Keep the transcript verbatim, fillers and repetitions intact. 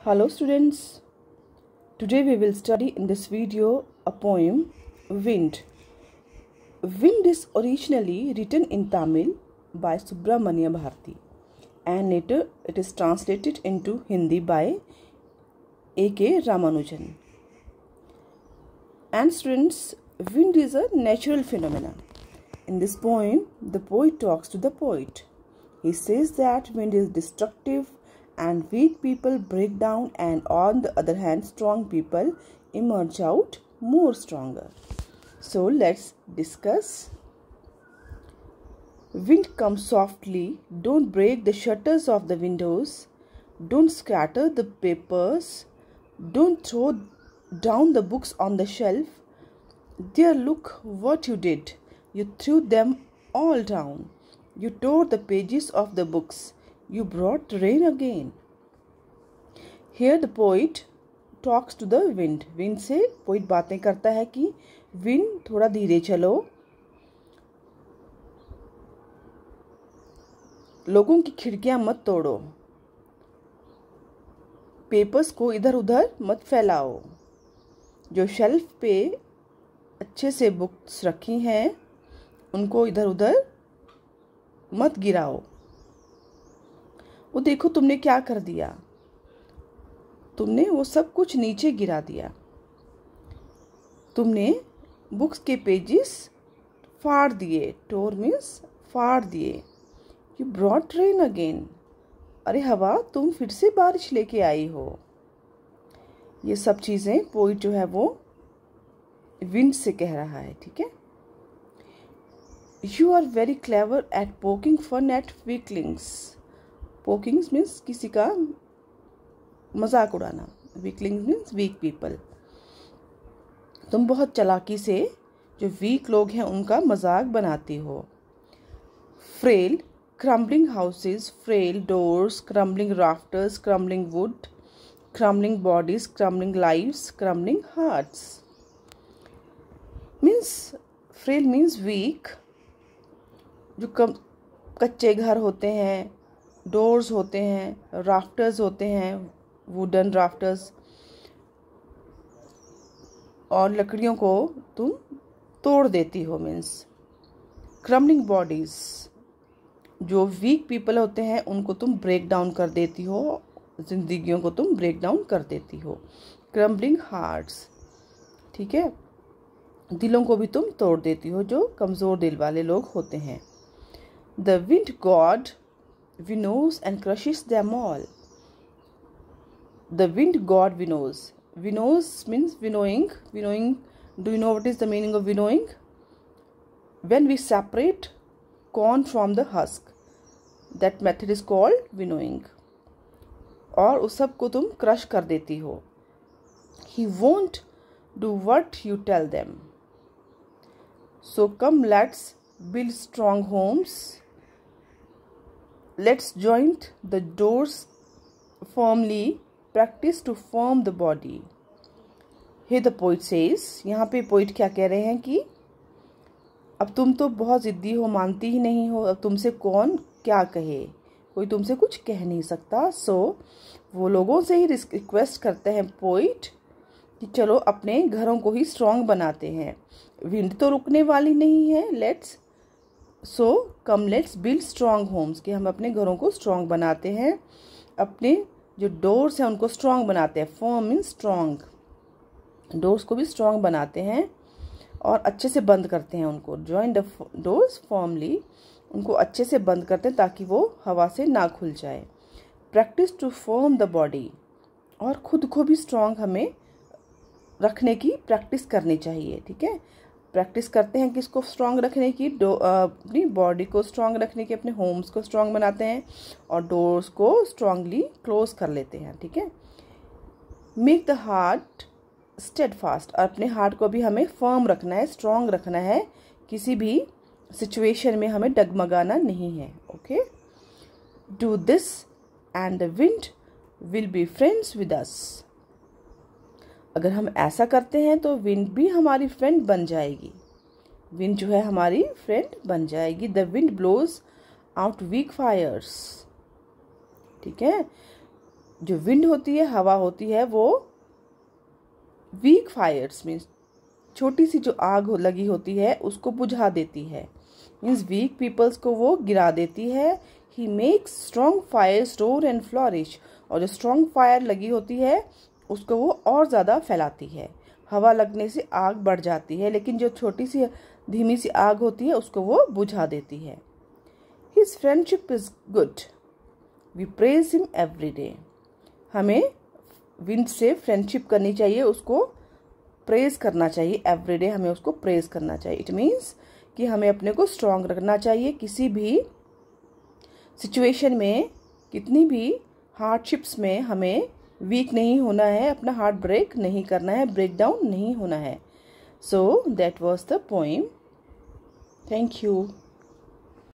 Hello students, today we will study in this video a poem Wind. Wind is originally written in Tamil by Subramanya Bharati and later it is translated into Hindi by A K Ramanujan. And students, wind is a natural phenomenon. In this poem, the poet talks to the poet. He says that wind is destructive and weak people break down, and on the other hand strong people emerge out more stronger. So let's discuss. Wind comes softly, don't break the shutters of the windows, don't scatter the papers, don't throw down the books on the shelf. There, look what you did. You threw them all down. You tore the pages of the books. You brought rain again. Here the poet talks to the wind. Wind से poet बातें करता है कि wind थोड़ा धीरे चलो, लोगों की खिड़कियां मत तोड़ो, पेपर्स को इधर उधर मत फैलाओ, जो शेल्फ पे अच्छे से बुक्स रखी हैं उनको इधर उधर मत गिराओ। वो देखो तुमने क्या कर दिया, तुमने वो सब कुछ नीचे गिरा दिया, तुमने बुक्स के पेजेस फाड़ दिए। टोर मीन्स फाड़ दिए। यू ब्रॉट रेन अगेन, अरे हवा तुम फिर से बारिश लेके आई हो। ये सब चीज़ें पोइट जो है वो विंड से कह रहा है, ठीक है। You are very clever at poking fun at weaklings. Pokings means किसी का मजाक उड़ाना, वीकलिंग्स मीन्स वीक पीपल। तुम बहुत चालाकी से जो वीक लोग हैं उनका मजाक बनाती हो। Frail crumbling houses, frail doors, crumbling rafters, crumbling wood, crumbling bodies, crumbling lives, crumbling hearts. Means frail means weak, जो कम कच्चे घर होते हैं, डोर्स होते हैं, राफ्टर्स होते हैं, वुडन राफ्टर्स, और लकड़ियों को तुम तोड़ देती हो। मीन्स क्रम्बलिंग बॉडीज, जो वीक पीपल होते हैं उनको तुम ब्रेक डाउन कर देती हो, जिंदगियों को तुम ब्रेक डाउन कर देती हो। क्रम्बलिंग हार्ट्स, ठीक है, दिलों को भी तुम तोड़ देती हो, जो कमज़ोर दिल वाले लोग होते हैं। The wind god winnows and crushes them all. The wind god winnows. Winnows means winnowing. Winnowing, do you know what is the meaning of winnowing? When we separate corn from the husk, that method is called winnowing. और उस सब को तुम crush कर देती हो। He won't do what you tell them. So come, let's build strong homes. Let's joint the doors firmly, practice to form the body. Here the poet says, यहाँ पे पोइट क्या कह रहे हैं कि अब तुम तो बहुत ज़िद्दी हो, मानती ही नहीं हो, अब तुमसे कौन क्या कहे, कोई तुमसे कुछ कह नहीं सकता। सो so, वो लोगों से ही रिक्वेस्ट करते हैं पोइट कि चलो अपने घरों को ही स्ट्रॉन्ग बनाते हैं, विंड तो रुकने वाली नहीं है। Let's so come let's build strong homes, कि हम अपने घरों को स्ट्रॉन्ग बनाते हैं, अपने जो डोर्स हैं उनको स्ट्रॉन्ग बनाते हैं। फर्म मीन्स स्ट्रॉन्ग, डोर्स को भी स्ट्रॉन्ग बनाते हैं और अच्छे से बंद करते हैं उनको। जॉइन द डोर्स फर्मली, उनको अच्छे से बंद करते हैं ताकि वो हवा से ना खुल जाए। Practice to firm the body, और खुद को भी स्ट्रॉन्ग हमें रखने की प्रैक्टिस करनी चाहिए, ठीक है। प्रैक्टिस करते हैं किसको स्ट्रॉन्ग रखने की, अपनी बॉडी को स्ट्रॉन्ग रखने की, अपने होम्स को स्ट्रॉन्ग बनाते हैं और डोर्स को स्ट्रॉन्गली क्लोज कर लेते हैं, ठीक है। मेक द हार्ट स्टेडफास्ट, और अपने हार्ट को भी हमें फर्म रखना है, स्ट्रॉन्ग रखना है, किसी भी सिचुएशन में हमें डगमगाना नहीं है। Okay, do this and the wind will be friends with us. अगर हम ऐसा करते हैं तो विंड भी हमारी फ्रेंड बन जाएगी, विंड जो है हमारी फ्रेंड बन जाएगी। The wind blows out weak fires, ठीक है। जो विंड होती है, हवा होती है, वो वीक फायर्स में छोटी सी जो आग लगी होती है उसको बुझा देती है, मीन्स वीक पीपल्स को वो गिरा देती है। He makes strong fire store and flourish, और जो स्ट्रॉन्ग फायर लगी होती है उसको वो और ज़्यादा फैलाती है। हवा लगने से आग बढ़ जाती है, लेकिन जो छोटी सी धीमी सी आग होती है उसको वो बुझा देती है। His friendship is good, we praise him every day. हमें विंड से फ्रेंडशिप करनी चाहिए, उसको प्रेज करना चाहिए, एवरीडे हमें उसको प्रेज करना चाहिए। इट मीन्स कि हमें अपने को स्ट्रांग रखना चाहिए, किसी भी सिचुएशन में, कितनी भी हार्डशिप्स में हमें वीक नहीं होना है, अपना हार्ट ब्रेक नहीं करना है, ब्रेक डाउन नहीं होना है। So that was the poem. Thank you.